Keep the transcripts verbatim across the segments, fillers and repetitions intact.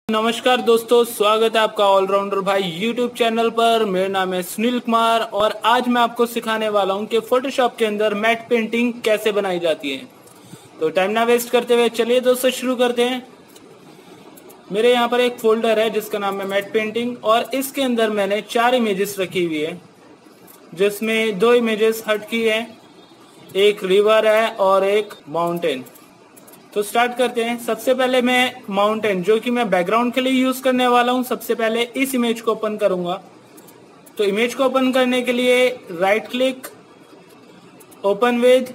नमस्कार दोस्तों, स्वागत है आपका ऑलराउंडर भाई यूट्यूब चैनल पर। मेरा नाम है सुनील कुमार और आज मैं आपको सिखाने वाला हूं कि फोटोशॉप के अंदर मैट पेंटिंग कैसे बनाई जाती है। तो टाइम ना वेस्ट करते हुए चलिए दोस्तों शुरू करते हैं। मेरे यहाँ पर एक फोल्डर है जिसका नाम है मैट पेंटिंग और इसके अंदर मैंने चार इमेजेस रखी हुई है, जिसमें दो इमेजेस हट की है, एक रिवर है और एक माउंटेन। तो स्टार्ट करते हैं। सबसे पहले मैं माउंटेन, जो कि मैं बैकग्राउंड के लिए यूज करने वाला हूं, सबसे पहले इस इमेज को ओपन करूंगा। तो इमेज को ओपन करने के लिए right click, open with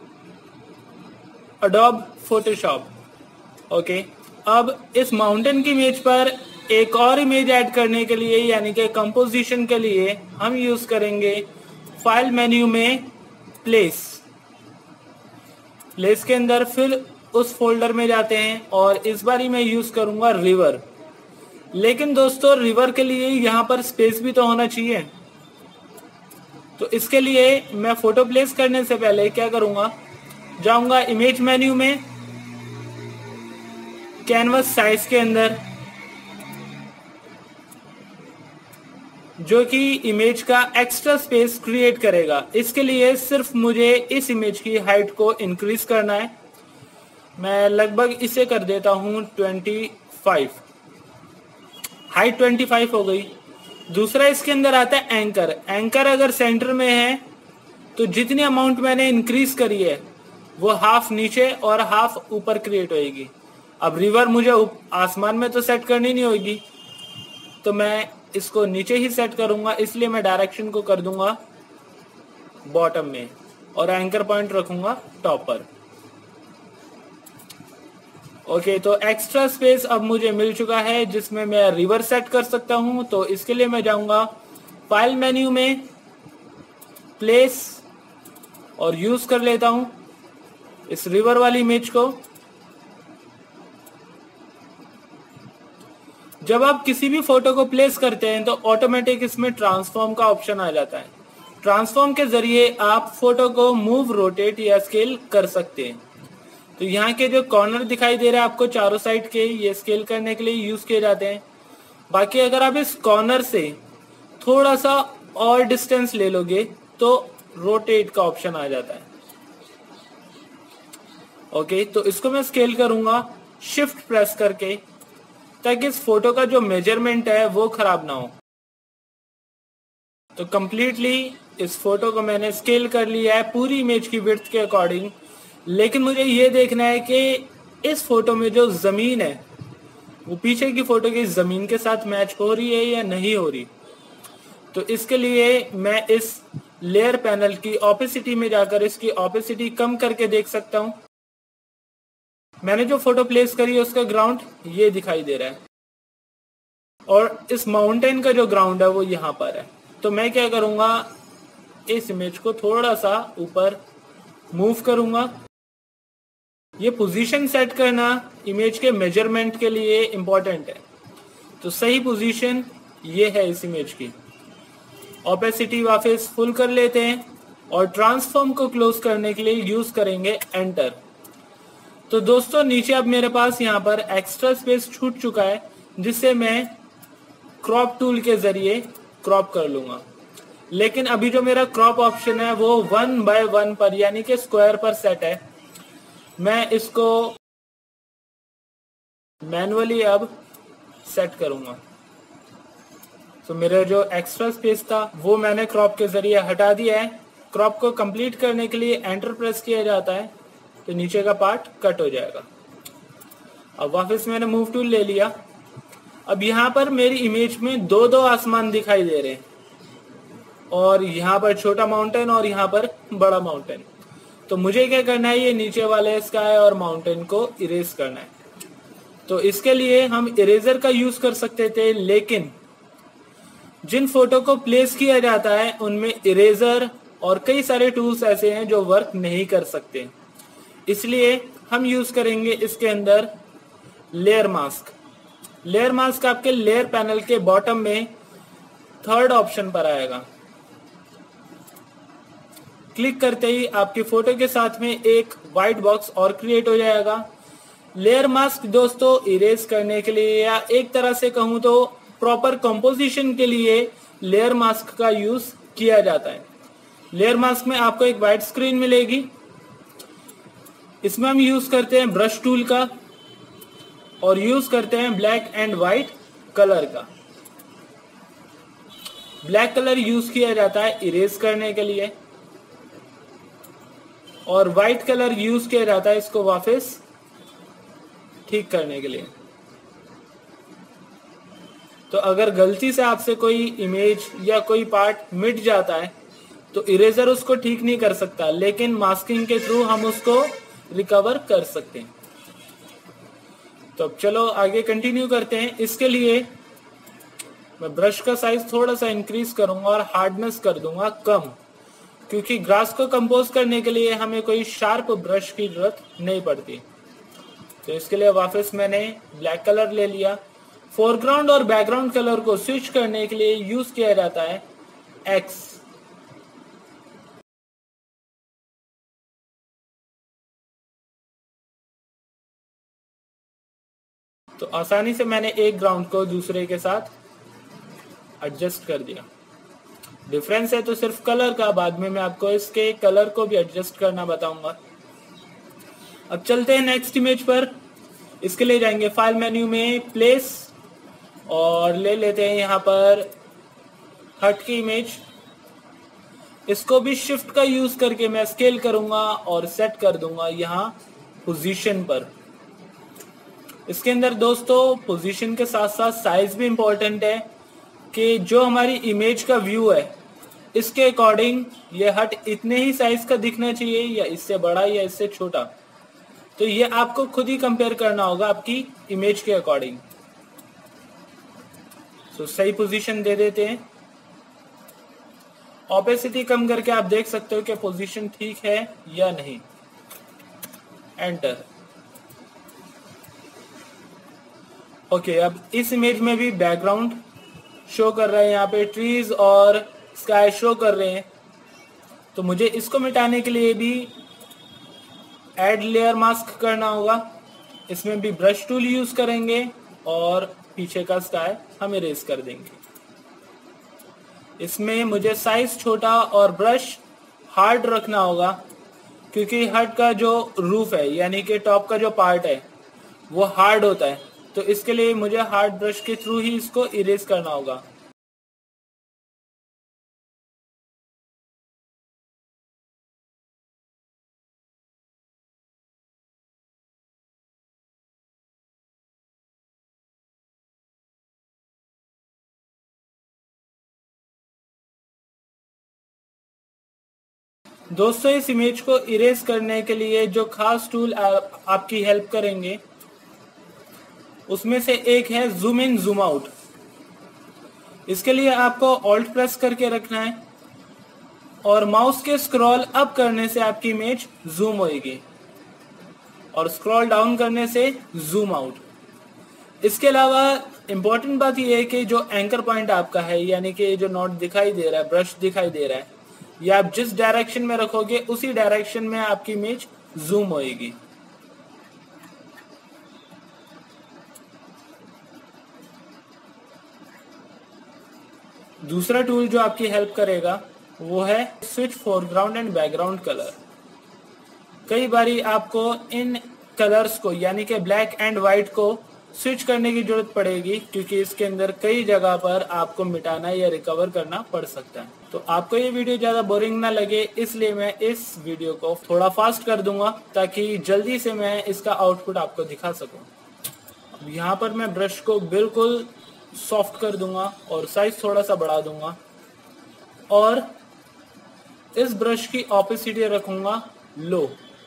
Adobe Photoshop. Okay, अब इस माउंटेन की इमेज पर एक और इमेज ऐड करने के लिए, यानी कि कंपोजिशन के लिए, हम यूज करेंगे फाइल मेन्यू में प्लेस। प्लेस के अंदर फिर उस फोल्डर में जाते हैं और इस बारी मैं यूज करूंगा रिवर। लेकिन दोस्तों, रिवर के लिए यहां पर स्पेस भी तो होना चाहिए। तो इसके लिए मैं फोटो प्लेस करने से पहले क्या करूंगा, जाऊंगा इमेज मेन्यू में, कैनवस साइज के अंदर, जो कि इमेज का एक्स्ट्रा स्पेस क्रिएट करेगा। इसके लिए सिर्फ मुझे इस इमेज की हाइट को इंक्रीज करना है। मैं लगभग इसे कर देता हूं पच्चीस। हाइट पच्चीस हो गई। दूसरा इसके अंदर आता है एंकर। एंकर अगर सेंटर में है तो जितनी अमाउंट मैंने इंक्रीज करी है वो हाफ नीचे और हाफ ऊपर क्रिएट होएगी। अब रिवर मुझे आसमान में तो सेट करनी नहीं होगी, तो मैं इसको नीचे ही सेट करूंगा। इसलिए मैं डायरेक्शन को कर दूंगा बॉटम में और एंकर पॉइंट रखूंगा टॉप पर। ओके okay, तो एक्स्ट्रा स्पेस अब मुझे मिल चुका है जिसमें मैं रिवर सेट कर सकता हूं। तो इसके लिए मैं जाऊंगा फाइल मेन्यू में प्लेस और यूज कर लेता हूं इस रिवर वाली इमेज को। जब आप किसी भी फोटो को प्लेस करते हैं तो ऑटोमेटिक इसमें ट्रांसफॉर्म का ऑप्शन आ जाता है। ट्रांसफॉर्म के जरिए आप फोटो को मूव, रोटेट या स्केल कर सकते हैं। तो यहाँ के जो कॉर्नर दिखाई दे रहे हैं आपको चारों साइड के, ये स्केल करने के लिए यूज किए जाते हैं। बाकी अगर आप इस कॉर्नर से थोड़ा सा और डिस्टेंस ले लोगे तो रोटेट का ऑप्शन आ जाता है। ओके, तो इसको मैं स्केल करूंगा शिफ्ट प्रेस करके, ताकि इस फोटो का जो मेजरमेंट है वो खराब ना हो। तो कंप्लीटली इस फोटो को मैंने स्केल कर लिया है पूरी इमेज की विड्थ के अकॉर्डिंग। लेकिन मुझे ये देखना है कि इस फोटो में जो जमीन है वो पीछे की फोटो की जमीन के साथ मैच हो रही है या नहीं हो रही। तो इसके लिए मैं इस लेयर पैनल की ऑपेसिटी में जाकर इसकी ऑपेसिटी कम करके देख सकता हूं। मैंने जो फोटो प्लेस करी है उसका ग्राउंड ये दिखाई दे रहा है और इस माउंटेन का जो ग्राउंड है वो यहाँ पर है। तो मैं क्या करूंगा, इस इमेज को थोड़ा सा ऊपर मूव करूंगा। ये पोजीशन सेट करना इमेज के मेजरमेंट के लिए इंपॉर्टेंट है। तो सही पोजीशन ये है इस इमेज की। ऑपेसिटी वापस फुल कर लेते हैं और ट्रांसफॉर्म को क्लोज करने के लिए यूज करेंगे एंटर। तो दोस्तों, नीचे अब मेरे पास यहाँ पर एक्स्ट्रा स्पेस छूट चुका है, जिससे मैं क्रॉप टूल के जरिए क्रॉप कर लूंगा। लेकिन अभी जो मेरा क्रॉप ऑप्शन है वो वन बाय वन पर, यानी कि स्क्वायर पर सेट है। मैं इसको मैनुअली अब सेट करूंगा। तो मेरा जो एक्स्ट्रा स्पेस था वो मैंने क्रॉप के जरिए हटा दिया है। क्रॉप को कंप्लीट करने के लिए एंटर प्रेस किया जाता है तो नीचे का पार्ट कट हो जाएगा। अब वापस मैंने मूव टूल ले लिया। अब यहाँ पर मेरी इमेज में दो दो आसमान दिखाई दे रहे हैं और यहाँ पर छोटा माउंटेन और यहाँ पर बड़ा माउंटेन। तो मुझे क्या करना है, ये नीचे वाले स्काई और माउंटेन को इरेज करना है। तो इसके लिए हम इरेजर का यूज कर सकते थे, लेकिन जिन फोटो को प्लेस किया जाता है उनमें इरेजर और कई सारे टूल्स ऐसे हैं जो वर्क नहीं कर सकते। इसलिए हम यूज करेंगे इसके अंदर लेयर मास्क। लेयर मास्क आपके लेयर पैनल के बॉटम में थर्ड ऑप्शन पर आएगा। क्लिक करते ही आपकी फोटो के साथ में एक व्हाइट बॉक्स और क्रिएट हो जाएगा। लेयर मास्क दोस्तों इरेज करने के लिए या एक तरह से कहूं तो प्रॉपर कंपोजिशन के लिए लेयर मास्क का यूज किया जाता है। लेयर मास्क में आपको एक वाइट स्क्रीन मिलेगी। इसमें हम यूज करते हैं ब्रश टूल का और यूज करते हैं ब्लैक एंड व्हाइट कलर का। ब्लैक कलर यूज किया जाता है इरेज करने के लिए और व्हाइट कलर यूज किया जाता है इसको वापस ठीक करने के लिए। तो अगर गलती से आपसे कोई इमेज या कोई पार्ट मिट जाता है तो इरेजर उसको ठीक नहीं कर सकता, लेकिन मास्किंग के थ्रू हम उसको रिकवर कर सकते हैं। तो अब चलो आगे कंटिन्यू करते हैं। इसके लिए मैं ब्रश का साइज थोड़ा सा इंक्रीज करूंगा और हार्डनेस कर दूंगा कम, क्योंकि ग्रास को कंपोज करने के लिए हमें कोई शार्प ब्रश की जरूरत नहीं पड़ती। तो इसके लिए वापस मैंने ब्लैक कलर ले लिया। फोरग्राउंड और बैकग्राउंड कलर को स्विच करने के लिए यूज किया जाता है एक्स। तो आसानी से मैंने एक ग्राउंड को दूसरे के साथ एडजस्ट कर दिया। डिफरेंस है तो सिर्फ कलर का, बाद में मैं आपको इसके कलर को भी एडजस्ट करना बताऊंगा। अब चलते हैं नेक्स्ट इमेज पर। इसके लिए जाएंगे फाइल मेन्यू में प्लेस और ले लेते हैं यहाँ पर हट की इमेज। इसको भी शिफ्ट का यूज करके मैं स्केल करूंगा और सेट कर दूंगा यहाँ पोजीशन पर। इसके अंदर दोस्तों पोजीशन के साथ साथ साइज भी इंपॉर्टेंट है कि जो हमारी इमेज का व्यू है इसके अकॉर्डिंग ये हट इतने ही साइज का दिखना चाहिए या इससे बड़ा या इससे छोटा। तो ये आपको खुद ही कंपेयर करना होगा आपकी इमेज के अकॉर्डिंग। तो सही पोजीशन दे देते हैं। ऑपेसिटी कम करके आप देख सकते हो कि पोजीशन ठीक है या नहीं। एंटर। ओके okay, अब इस इमेज में भी बैकग्राउंड शो कर रहा है, यहाँ पे ट्रीज और स्काई शो कर रहे हैं। तो मुझे इसको मिटाने के लिए भी ऐड लेयर मास्क करना होगा। इसमें भी ब्रश टूल यूज करेंगे और पीछे का स्काई हम इरेज कर देंगे। इसमें मुझे साइज छोटा और ब्रश हार्ड रखना होगा, क्योंकि हट का जो रूफ है यानी कि टॉप का जो पार्ट है वो हार्ड होता है। तो इसके लिए मुझे हार्ड ब्रश के थ्रू ही इसको इरेज करना होगा। दोस्तों इस इमेज को इरेज करने के लिए जो खास टूल आप, आपकी हेल्प करेंगे उसमें से एक है जूम इन जूम आउट। इसके लिए आपको ऑल्ट प्रेस करके रखना है और माउस के स्क्रॉल अप करने से आपकी इमेज जूम होगी और स्क्रॉल डाउन करने से जूम आउट। इसके अलावा इंपॉर्टेंट बात यह है कि जो एंकर पॉइंट आपका है यानी कि जो नोट दिखाई दे रहा है, ब्रश दिखाई दे रहा है, ये आप जिस डायरेक्शन में रखोगे उसी डायरेक्शन में आपकी इमेज जूम होगी। दूसरा टूल जो आपकी हेल्प करेगा वो है switch foreground and background colour. कई बारी आपको इन कलर्स को यानी कि ब्लैक एंड व्हाइट को स्विच करने की जरूरत पड़ेगी, क्योंकि इसके अंदर कई जगह पर आपको मिटाना या रिकवर करना पड़ सकता है। तो आपको ये वीडियो ज्यादा बोरिंग ना लगे, इसलिए मैं इस वीडियो को थोड़ा फास्ट कर दूंगा ताकि जल्दी से मैं इसका आउटपुट आपको दिखा सकूं। अब यहाँ पर मैं ब्रश को बिल्कुल सॉफ्ट कर दूंगा और साइज थोड़ा सा बढ़ा दूंगा और इस ब्रश की ऑपेसिटी रखूंगा लो,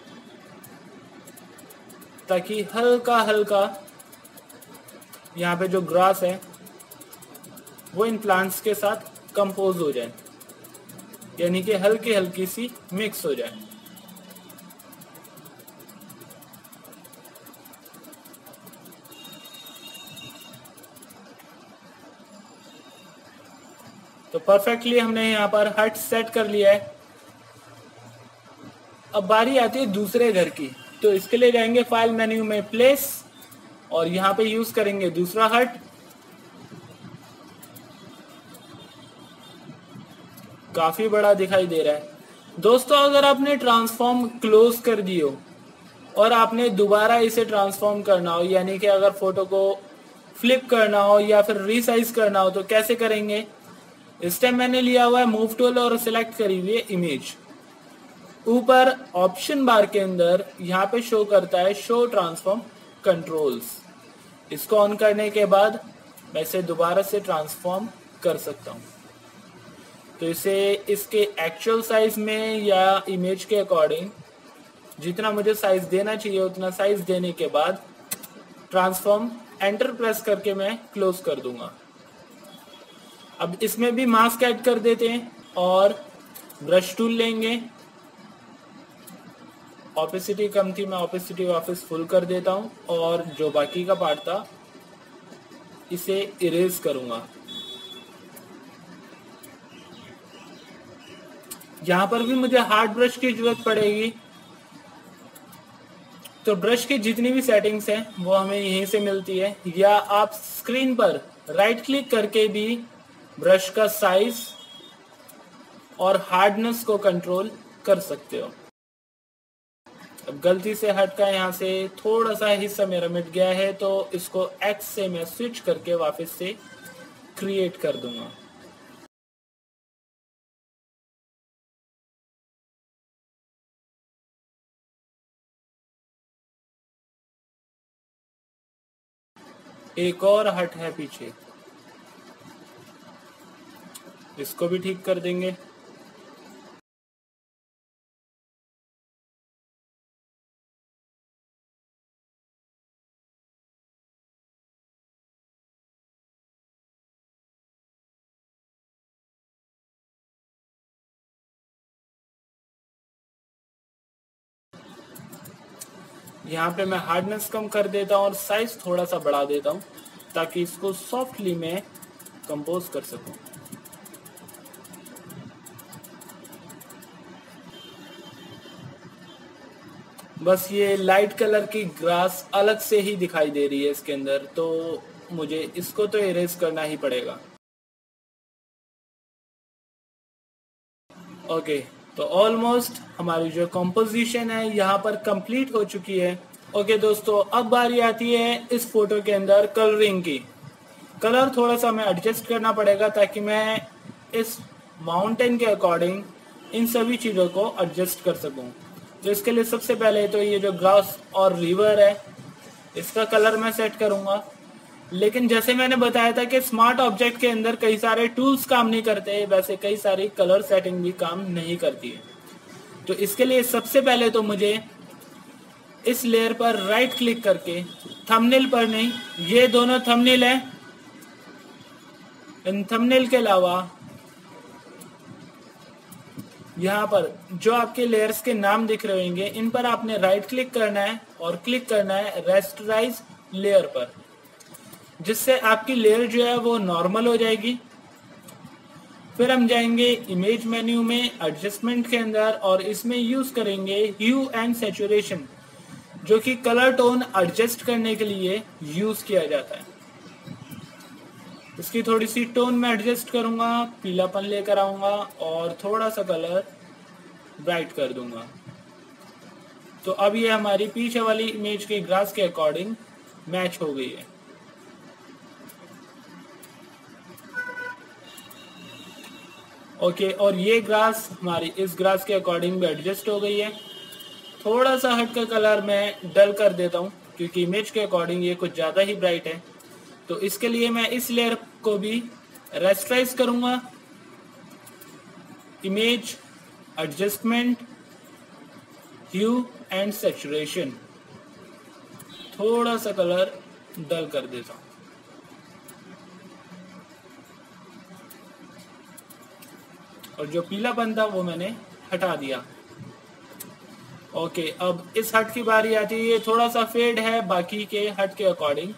ताकि हल्का हल्का यहाँ पे जो ग्रास है वो इन प्लांट्स के साथ कंपोज हो जाए, यानी कि हल्की हल्की सी मिक्स हो जाए। तो परफेक्टली हमने यहाँ पर हट सेट कर लिया है। अब बारी आती है दूसरे घर की। तो इसके लिए जाएंगे फाइल मेन्यू में प्लेस और यहाँ पे यूज करेंगे दूसरा हट। काफी बड़ा दिखाई दे रहा है दोस्तों। अगर आपने ट्रांसफॉर्म क्लोज कर दियो और आपने दोबारा इसे ट्रांसफॉर्म करना हो, यानी कि अगर फोटो को फ्लिप करना हो या फिर रीसाइज करना हो तो कैसे करेंगे। इस टाइम मैंने लिया हुआ है मूव टूल और सिलेक्ट करी हुई है इमेज। ऊपर ऑप्शन बार के अंदर यहाँ पे शो करता है शो ट्रांसफॉर्म कंट्रोल्स। इसको ऑन करने के बाद मैं इसे दोबारा से ट्रांसफॉर्म कर सकता हूँ। तो इसे इसके एक्चुअल साइज में या इमेज के अकॉर्डिंग जितना मुझे साइज देना चाहिए उतना साइज देने के बाद ट्रांसफॉर्म एंटर प्रेस करके मैं क्लोज कर दूंगा। अब इसमें भी मास्क ऐड कर देते हैं और ब्रश टूल लेंगे। ऑपेसिटी कम थी, मैं ऑपेसिटी वापस फुल कर देता हूं और जो बाकी का पार्ट था इसे इरेज करूंगा। यहां पर भी मुझे हार्ड ब्रश की जरूरत पड़ेगी, तो ब्रश की जितनी भी सेटिंग्स हैं वो हमें यहीं से मिलती है, या आप स्क्रीन पर राइट क्लिक करके भी ब्रश का साइज और हार्डनेस को कंट्रोल कर सकते हो। अब गलती से हटका यहाँ से थोड़ा सा हिस्सा मेरा मिट गया है, तो इसको एक्स से मैं स्विच करके वापस से क्रिएट कर दूंगा। एक और हट है पीछे, इसको भी ठीक कर देंगे। यहाँ पे मैं हार्डनेस कम कर देता हूँ और साइज थोड़ा सा बढ़ा देता हूँ ताकि इसको सॉफ्टली मैं कंपोज कर सकूं। बस ये लाइट कलर की ग्रास अलग से ही दिखाई दे रही है इसके अंदर, तो मुझे इसको तो इरेज करना ही पड़ेगा। ओके, तो ऑलमोस्ट हमारी जो कंपोजिशन है यहाँ पर कंप्लीट हो चुकी है। ओके दोस्तों, अब बारी आती है इस फोटो के अंदर कलरिंग की। कलर थोड़ा सा मैं एडजस्ट करना पड़ेगा ताकि मैं इस माउंटेन के अकॉर्डिंग इन सभी चीज़ों को एडजस्ट कर सकूं। तो इसके लिए सबसे पहले तो ये जो ग्रास और रिवर है इसका कलर मैं सेट करूंगा। लेकिन जैसे मैंने बताया था कि स्मार्ट ऑब्जेक्ट के अंदर कई सारे टूल्स काम नहीं करते, वैसे कई सारी कलर सेटिंग भी काम नहीं करती है। तो इसके लिए सबसे पहले तो मुझे इस लेयर पर राइट क्लिक करके, थंबनेल पर नहीं, ये दोनों थंबनेल है, इन थंबनेल के अलावा यहाँ पर जो आपके लेयर्स के नाम दिख रहे होंगे इन पर आपने राइट क्लिक करना है और क्लिक करना है रेस्टराइज लेयर पर, जिससे आपकी लेयर जो है वो नॉर्मल हो जाएगी। फिर हम जाएंगे इमेज मेन्यू में एडजस्टमेंट के अंदर और इसमें यूज करेंगे ह्यू एंड सैचुरेशन, जो कि कलर टोन एडजस्ट करने के लिए यूज किया जाता है। इसकी थोड़ी सी टोन में एडजस्ट करूंगा, पीलापन लेकर आऊंगा और थोड़ा सा कलर ब्राइट कर दूंगा। तो अब ये हमारी पीछे वाली इमेज के ग्रास के अकॉर्डिंग मैच हो गई है। ओके okay, और ये ग्रास हमारी इस ग्रास के अकॉर्डिंग भी एडजस्ट हो गई है। थोड़ा सा हट का कलर मैं डल कर देता हूँ क्योंकि इमेज के अकॉर्डिंग ये कुछ ज़्यादा ही ब्राइट है। तो इसके लिए मैं इस लेयर को भी रेस्टराइज करूँगा, image, adjustment, hue and saturation, थोड़ा सा कलर डल कर देता हूँ। और जो पीलापन था वो मैंने हटा दिया। ओके, अब इस हट की बारी आती है। ये थोड़ा सा फेड है बाकी के हट के अकॉर्डिंग,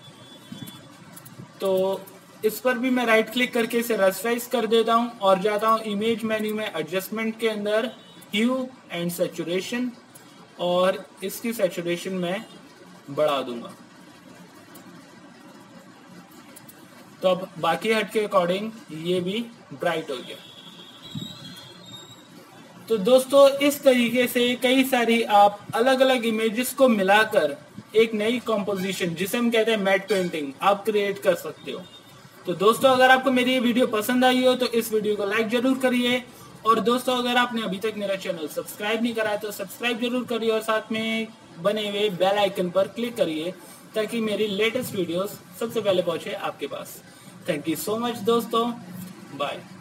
तो इस पर भी मैं राइट क्लिक करके इसे रेस्टराइज कर देता हूं और जाता हूं इमेज मेन्यू में एडजस्टमेंट के अंदर ह्यू एंड सैचुरेशन और इसकी सैचुरेशन मैं बढ़ा दूंगा। तो अब बाकी हट के अकॉर्डिंग ये भी ब्राइट हो गया। तो दोस्तों इस तरीके से कई सारी आप अलग अलग इमेजेस को मिलाकर एक नई कॉम्पोजिशन, जिसे हम कहते हैं मैट पेंटिंग, आप क्रिएट कर सकते हो। तो दोस्तों अगर आपको मेरी ये वीडियो पसंद आई हो तो इस वीडियो को लाइक जरूर करिए, और दोस्तों अगर आपने अभी तक मेरा चैनल सब्सक्राइब नहीं करा है तो सब्सक्राइब जरूर करिए, और साथ में बने हुए बेल आइकन पर क्लिक करिए ताकि मेरी लेटेस्ट वीडियोस सबसे पहले पहुंचे आपके पास। थैंक यू सो मच दोस्तों, बाय।